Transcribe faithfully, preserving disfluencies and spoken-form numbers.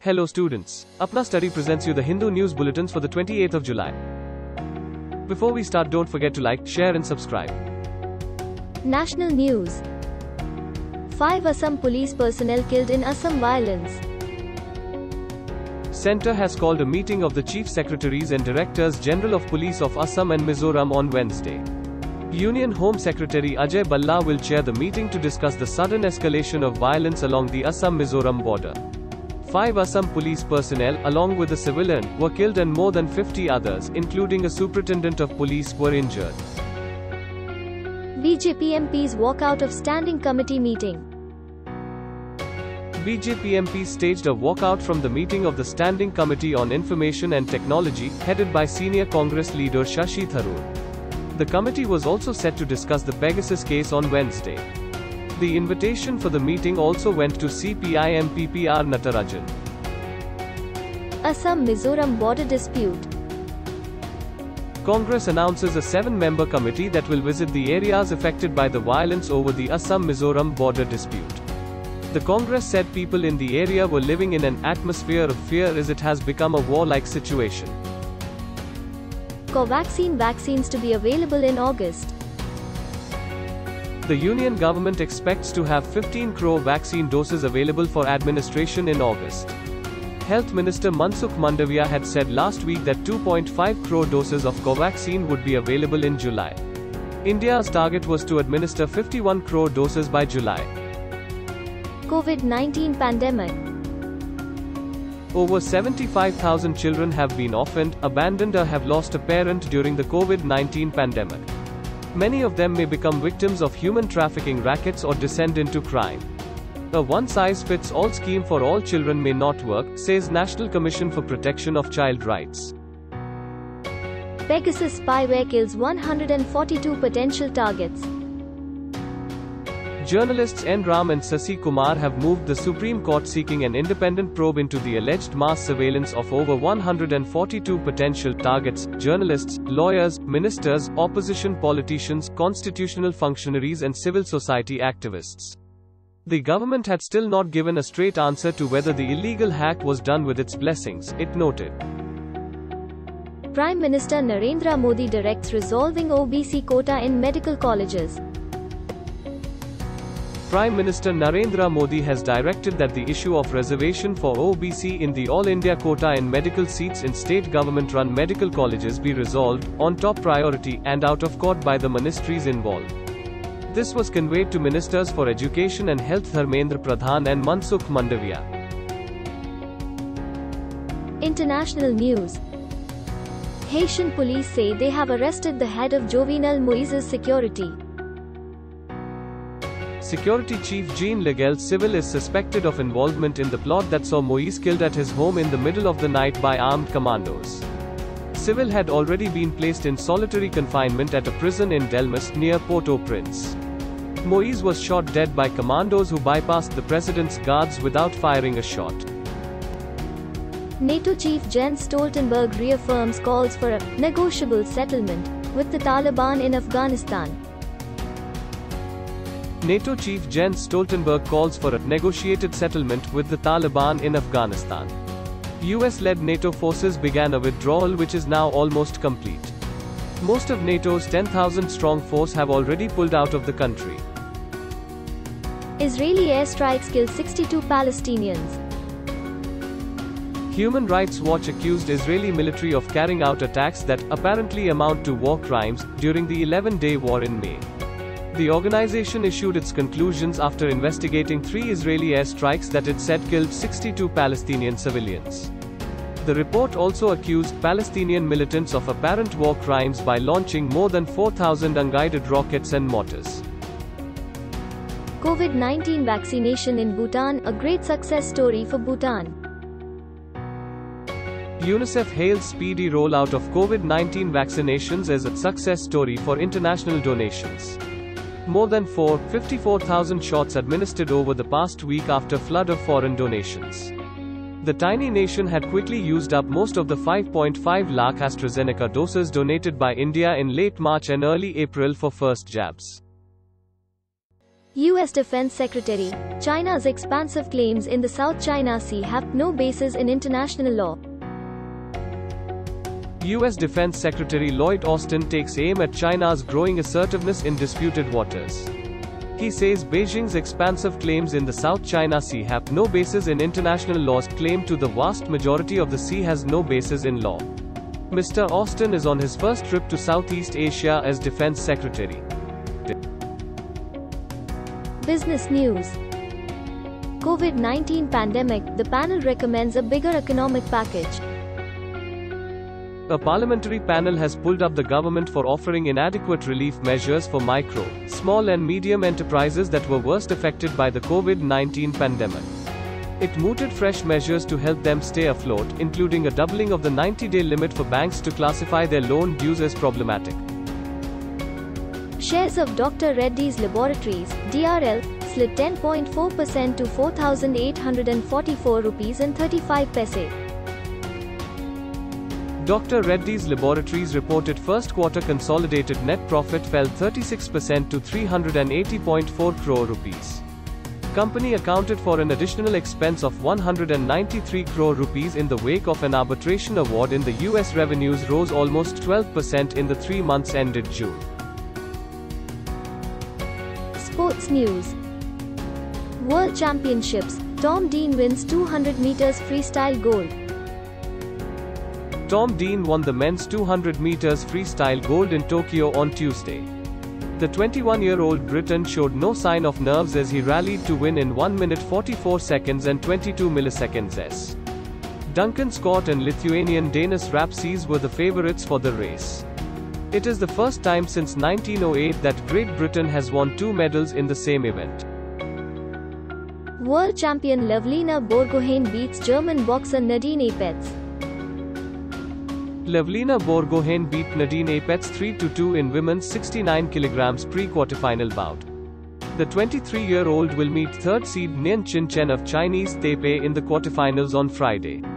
Hello students, Apna Study presents you the Hindu news bulletins for the twenty-eighth of July. Before we start, don't forget to like, share and subscribe. National news. Five Assam police personnel killed in Assam violence. Centre has called a meeting of the Chief Secretaries and Directors General of Police of Assam and Mizoram on Wednesday. Union Home Secretary Ajay Balla will chair the meeting to discuss the sudden escalation of violence along the Assam-Mizoram border. Five Assam police personnel, along with a civilian, were killed and more than fifty others, including a superintendent of police, were injured. B J P M Ps walk out of standing committee meeting. B J P M Ps staged a walkout from the meeting of the Standing Committee on Information and Technology, headed by senior Congress leader Shashi Tharoor. The committee was also set to discuss the Pegasus case on Wednesday. The invitation for the meeting also went to C P I M P P R Natarajan. Assam-Mizoram border dispute. Congress announces a seven-member committee that will visit the areas affected by the violence over the Assam-Mizoram border dispute. The Congress said people in the area were living in an atmosphere of fear as it has become a war-like situation. Covaxin vaccines to be available in August. The Union government expects to have fifteen crore vaccine doses available for administration in August. Health Minister Mansukh Mandavia had said last week that two point five crore doses of Covaxin would be available in July. India's target was to administer fifty-one crore doses by July. COVID nineteen pandemic. Over seventy-five thousand children have been orphaned, abandoned or have lost a parent during the COVID nineteen pandemic. Many of them may become victims of human trafficking rackets or descend into crime. A one-size-fits-all scheme for all children may not work, says National Commission for Protection of Child Rights. Pegasus spyware kills one hundred forty-two potential targets. Journalists N. Ram and Sasi Kumar have moved the Supreme Court seeking an independent probe into the alleged mass surveillance of over one hundred forty-two potential targets: journalists, lawyers, ministers, opposition politicians, constitutional functionaries and civil society activists. The government had still not given a straight answer to whether the illegal hack was done with its blessings, it noted. Prime Minister Narendra Modi directs resolving O B C quota in medical colleges. Prime Minister Narendra Modi has directed that the issue of reservation for O B C in the All India quota in medical seats in state government-run medical colleges be resolved, on top priority, and out of court by the ministries involved. This was conveyed to Ministers for Education and Health Dharmendra Pradhan and Mansukh Mandavia. International news. Haitian police say they have arrested the head of Jovenel Moise's security. Security Chief Jean Legel Civil is suspected of involvement in the plot that saw Moise killed at his home in the middle of the night by armed commandos. Civil had already been placed in solitary confinement at a prison in Delmas, near Port-au-Prince. Moise was shot dead by commandos who bypassed the president's guards without firing a shot. NATO Chief Jens Stoltenberg reaffirms calls for a negotiable settlement with the Taliban in Afghanistan. NATO Chief Jens Stoltenberg calls for a negotiated settlement with the Taliban in Afghanistan. U S-led NATO forces began a withdrawal which is now almost complete. Most of NATO's ten thousand strong force have already pulled out of the country. Israeli airstrikes kill sixty-two Palestinians. Human Rights Watch accused Israeli military of carrying out attacks that apparently amount to war crimes during the eleven-day war in May. The organization issued its conclusions after investigating three Israeli airstrikes that it said killed sixty-two Palestinian civilians. The report also accused Palestinian militants of apparent war crimes by launching more than four thousand unguided rockets and mortars. COVID nineteen vaccination in Bhutan, a great success story for Bhutan. UNICEF hails speedy rollout of COVID nineteen vaccinations as a success story for international donations. More than four hundred fifty-four thousand shots administered over the past week after flood of foreign donations. The tiny nation had quickly used up most of the five point five lakh AstraZeneca doses donated by India in late March and early April for first jabs. U S Defense Secretary, China's expansive claims in the South China Sea have no basis in international law. U S Defense Secretary Lloyd Austin takes aim at China's growing assertiveness in disputed waters. He says Beijing's expansive claims in the South China Sea have no basis in international laws. Claim to the vast majority of the sea has no basis in law. Mister Austin is on his first trip to Southeast Asia as Defense Secretary. Business news. COVID nineteen pandemic, the panel recommends a bigger economic package. A parliamentary panel has pulled up the government for offering inadequate relief measures for micro, small and medium enterprises that were worst affected by the COVID nineteen pandemic. It mooted fresh measures to help them stay afloat, including a doubling of the ninety-day limit for banks to classify their loan dues as problematic. Shares of Doctor Reddy's Laboratories, D R L, slid ten point four percent to four thousand eight hundred forty-four rupees and thirty-five paise. Doctor Reddy's Laboratories reported first quarter consolidated net profit fell thirty-six percent to three hundred eighty point four crore rupees. Company accounted for an additional expense of one hundred ninety-three crore rupees in the wake of an arbitration award in the U S. Revenues rose almost twelve percent in the three months ended June. Sports news. World Championships, Tom Dean wins two hundred meters freestyle gold. Tom Dean won the men's two hundred meters freestyle gold in Tokyo on Tuesday. The twenty-one-year-old Briton showed no sign of nerves as he rallied to win in one minute forty-four seconds and twenty-two milliseconds s. Duncan Scott and Lithuanian Dainius Rapšys were the favorites for the race. It is the first time since nineteen oh eight that Great Britain has won two medals in the same event. World champion Lavlina Borgohain beats German boxer Nadine Apetz. Lavlina Borgohain beat Nadine Apetz three to two in women's sixty-nine kilograms pre-quarterfinal bout. The twenty-three-year-old will meet third seed Nian Qinchen of Chinese Taipei in the quarterfinals on Friday.